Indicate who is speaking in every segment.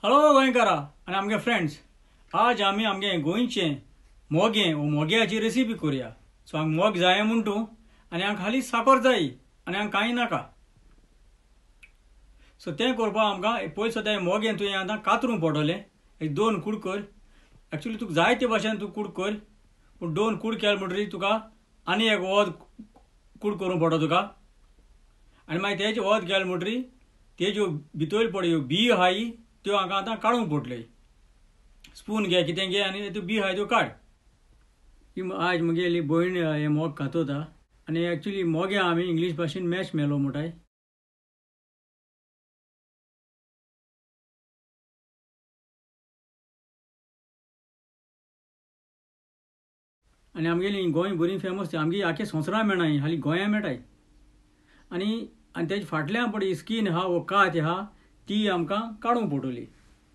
Speaker 1: Hello गोंयकारा आनी आमगे friends, आज आमी आमगे गोंयचे मोग्याची रेसिपी करूया. सो हांगा मोग जाय म्हणटू आनी हांगा खाली साखर जाय आनी हांगा कांय नाका. सो तें करपाक आमकां पयलीं सद्या मोगें तुवें आतां कातरूंक पडटलें. एक 2 कूड कर. एक्चुली तुका जाय ते भाशेन तूं कूड कर, पूण 2 कूड केले म्हणटरी तुका आनी एक वोद कूड करूंक पडटा तुका. आनी मागीर तेजे वोद केले म्हणटरी तेज्यो भितर पळय बी आहाय त्यो हांगा आतां काडूंक पडटल्यो. स्पून घे, कितें घे आनी त्यो बी आहाय त्यो काड. आज म्हगेली भयण हे मोग खातोता आनी एक्चुली मोगे आमी इंग्लीश भाशेन मॅशमेलो म्हणटाय. आनी आमगेली गोंय बरी फेमस, आमगे आख्या संवसारांत मेळना, हाली गोंया मेळटाय. आनी तेजे फाटल्यान पळय स्कीन आहा वो कात आहा ती आमकां काडूंक पडटली.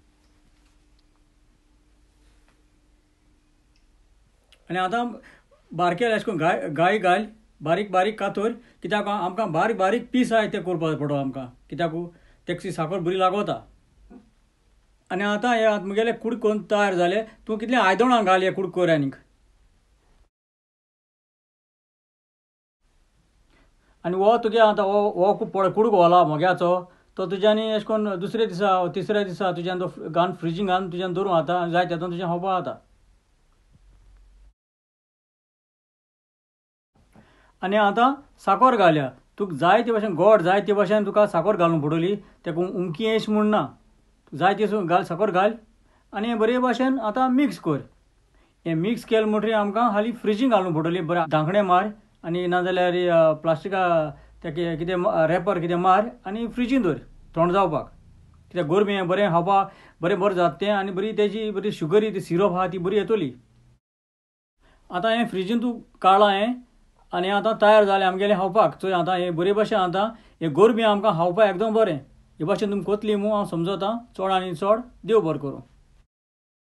Speaker 1: आनी आतां बारकेल अशें करून गाय घाल, बारीक बारीक कातर, कित्याक आमकां बारीक बारीक पीस आहाय ते करपाक पडो आमकां, कित्याक तेका साखर बरी लागता. आनी आतां हे म्हगेले कूड करून तयार जाले. तूं कितलें आयदनां घाल हे कूड कर आनीक. आनी वो तुगे आतां हो कूड घोला मोग्याचो तो तुज्यांनी अशें करून दुसऱ्या दिसा तिसऱ्या दिसा तुज्यान तो घालून फ्रिजीन घालून तुज्यान दवरूं जाता. जाय तेदोन तुज्यान खावपा जाता. आनी आतां साखर घालया. तुका जाय ते भाशेन गोड जाय ते भाशेन तुका साखर घालूंक पडटली. तेका उमकी येश म्हूण ना, जाय ती घाल साखर घाल आनी बरे भाशेन आतां मिक्स कर. हें मिक्स केलें म्हणटरी आमकां हालीं फ्रिजीन घालूंक पडटली. बरें धांकणें मार आनी नाजाल्यार प्लास्टिका तेका कितें रॅपर कितें मार आनी फ्रिजीन दवर थंड जावपाक. कित्याक गरमी हें बरें खावपाक बरें जाता तें आनी बरी तेजी बरी शुगरी ती सिरप आहा ती बरी येतली. आतां हें फ्रिजीन तूं काडलां हें आनी आतां तयार जालें आमगेलें खावपाक. सो आतां हें बरे भाशेन आतां हें गरमी आमकां खावपाक एकदम बरें. हे भाशेन तुमी कोतली म्हूण हांव समजतां. चड आनी चड देव बरें करूं.